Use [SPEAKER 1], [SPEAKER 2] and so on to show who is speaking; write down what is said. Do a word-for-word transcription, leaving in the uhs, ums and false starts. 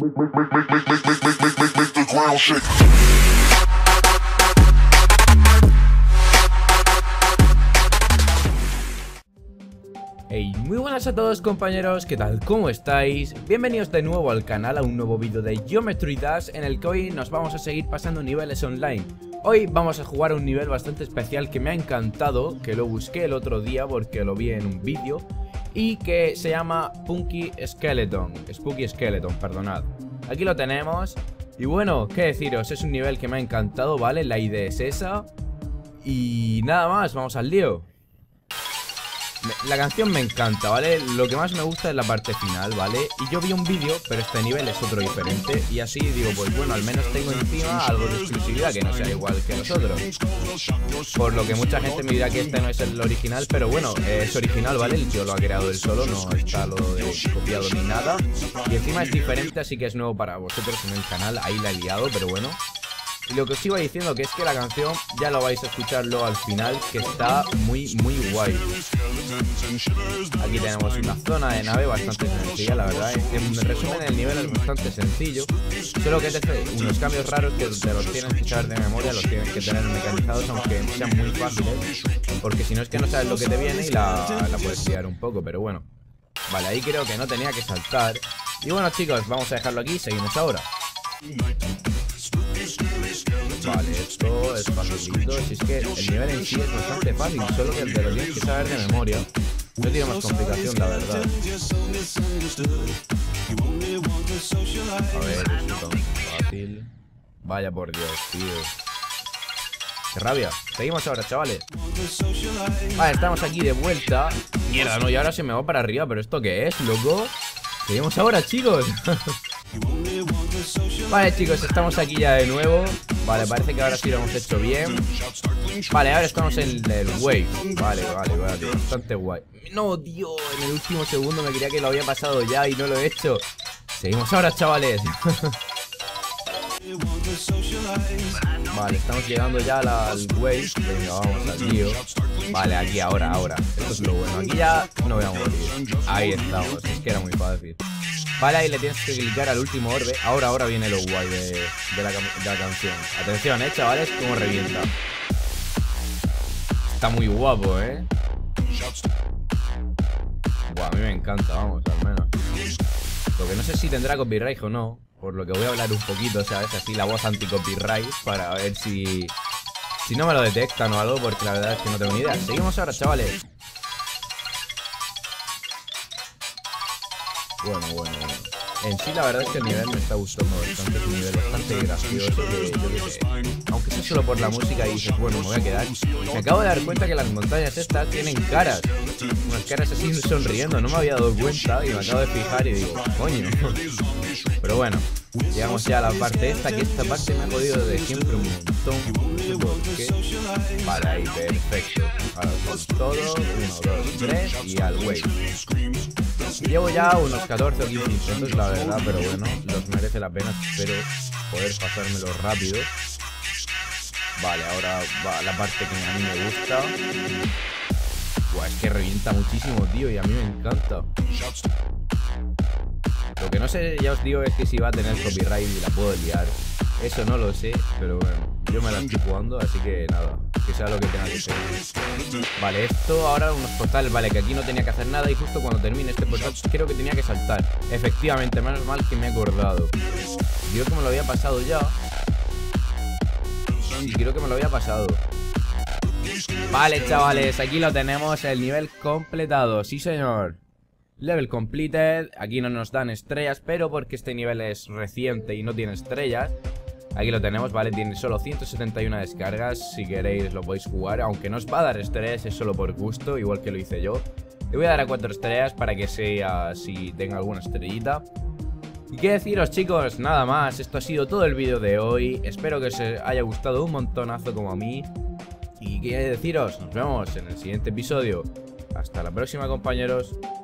[SPEAKER 1] Hey, muy buenas a todos compañeros, ¿qué tal? ¿Cómo estáis? Bienvenidos de nuevo al canal, a un nuevo vídeo de Geometry Dash, en el que hoy nos vamos a seguir pasando niveles online. Hoy vamos a jugar a un nivel bastante especial que me ha encantado, que lo busqué el otro día porque lo vi en un vídeo, y que se llama Punky Skeleton, Spooky Skeleton, perdonad. Aquí lo tenemos, y bueno, qué deciros, es un nivel que me ha encantado, ¿vale? La idea es esa, y nada más, vamos al lío. La canción me encanta, ¿vale? Lo que más me gusta es la parte final, ¿vale? Y yo vi un vídeo, pero este nivel es otro diferente. Y así digo, pues bueno, al menos tengo encima algo de exclusividad que no sea igual que los otros. Por lo que mucha gente me dirá que este no es el original, pero bueno, es original, ¿vale? El tío lo ha creado él solo, no está lo de copiado ni nada. Y encima es diferente, así que es nuevo para vosotros en el canal. Ahí la he liado, pero bueno. Y lo que os iba diciendo, que es que la canción ya lo vais a escuchar luego al final, que está muy, muy guay. Aquí tenemos una zona de nave bastante sencilla, la verdad. En resumen, el nivel es bastante sencillo, solo que te unos cambios raros que te los tienes que saber de memoria, los tienes que tener mecanizados, aunque sean muy fáciles, porque si no es que no sabes lo que te viene y la, la puedes liar un poco, pero bueno. Vale, ahí creo que no tenía que saltar. Y bueno chicos, vamos a dejarlo aquí, seguimos ahora. Vale, esto es facilito. Si es que el nivel en sí es bastante fácil, solo que te lo tienes que saber de memoria. No tiene más complicación, la verdad. A ver, esto está muy fácil. Vaya por Dios, tío. Qué rabia. Seguimos ahora, chavales. Vale, estamos aquí de vuelta. Mierda, no, y ahora se me va para arriba. ¿Pero esto qué es, loco? Seguimos ahora, chicos. Vale chicos, estamos aquí ya de nuevo. Vale, parece que ahora sí lo hemos hecho bien. Vale, ahora estamos en el wave. Vale, vale, vale, bastante guay. No, tío, en el último segundo me creía que lo había pasado ya y no lo he hecho. Seguimos ahora, chavales. Vale, estamos llegando ya al wave. Venga, vamos al lío. Vale, aquí, ahora, ahora. Esto es lo bueno, aquí ya no voy a morir. Ahí estamos, es que era muy fácil. Vale, ahí le tienes que clicar al último orbe. Ahora, ahora viene lo guay de, de, la, de la canción. Atención, eh, chavales, cómo revienta. Está muy guapo, eh. Buah, a mí me encanta, vamos, al menos. Lo que no sé si tendrá copyright o no, por lo que voy a hablar un poquito, ¿sabes? Así la voz anti-copyright, para ver si... Si no me lo detectan o algo, porque la verdad es que no tengo ni idea. Seguimos ahora, chavales. Bueno, bueno, bueno. En sí la verdad es que el nivel me está gustando bastante. Es un nivel bastante gracioso que yo que sé, aunque sea solo por la música y dices, bueno, me voy a quedar. Me acabo de dar cuenta que las montañas estas tienen caras. Unas caras así sonriendo, no me había dado cuenta y me acabo de fijar y digo, coño. Pero bueno, llegamos ya a la parte esta, que esta parte me ha jodido de siempre un montón. No sé por qué. Vale, ahí, perfecto. Ahora con todo, uno, dos, tres y al wave. Llevo ya unos catorce o quince intentos, la verdad, pero bueno, los merece la pena. Espero poder pasármelo rápido. Vale, ahora va la parte que a mí me gusta. Buah, es que revienta muchísimo, tío, y a mí me encanta. Lo que no sé, ya os digo, es que si va a tener copyright y la puedo liar. Eso no lo sé, pero bueno, yo me la estoy jugando, así que nada, que sea lo que tenga que ser. Vale, esto ahora unos portales, vale, que aquí no tenía que hacer nada y justo cuando termine este portal creo que tenía que saltar. Efectivamente, menos mal que me he acordado. Yo que me lo había pasado ya. Sí, creo que me lo había pasado. Vale, chavales, aquí lo tenemos, el nivel completado, sí señor. Level completed, aquí no nos dan estrellas, pero porque este nivel es reciente y no tiene estrellas. Aquí lo tenemos, vale, tiene solo ciento setenta y una descargas. Si queréis lo podéis jugar, aunque no os va a dar estrellas, es solo por gusto, igual que lo hice yo. Le voy a dar a cuatro estrellas para que sea, si tenga alguna estrellita. Y qué deciros chicos, nada más, esto ha sido todo el vídeo de hoy. Espero que os haya gustado un montonazo como a mí. Y qué deciros, nos vemos en el siguiente episodio. Hasta la próxima compañeros.